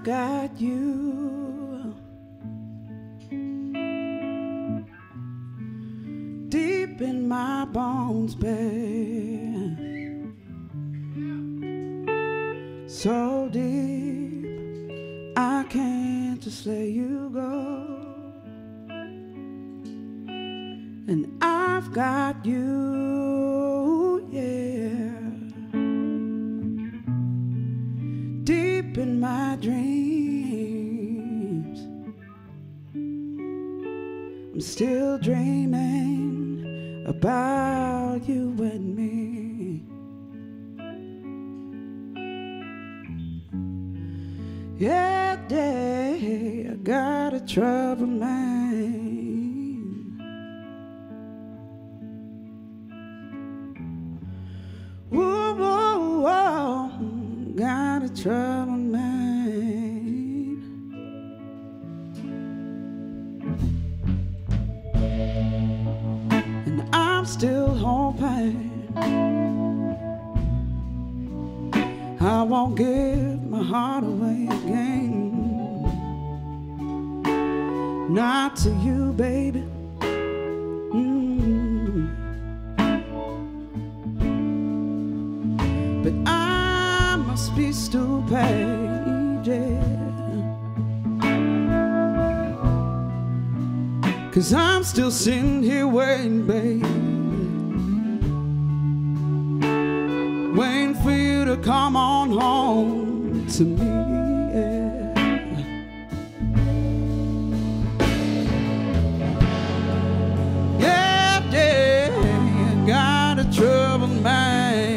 got you. Deep in my bones, babe. So deep, I can't just let you go. And I've got you, yeah. Deep in my dreams, I'm still dreaming about you and me. Yeah, day, I got a troubled mind. Whoa, whoa, whoa, got a troubled mind. And I'm still hoping I won't give my heart away again. Not to you, baby. But I must be stupid, yeah. 'Cause I'm still sitting here waiting, baby. Waiting for you to come on home to me, yeah. Yeah, yeah, got a troubled mind.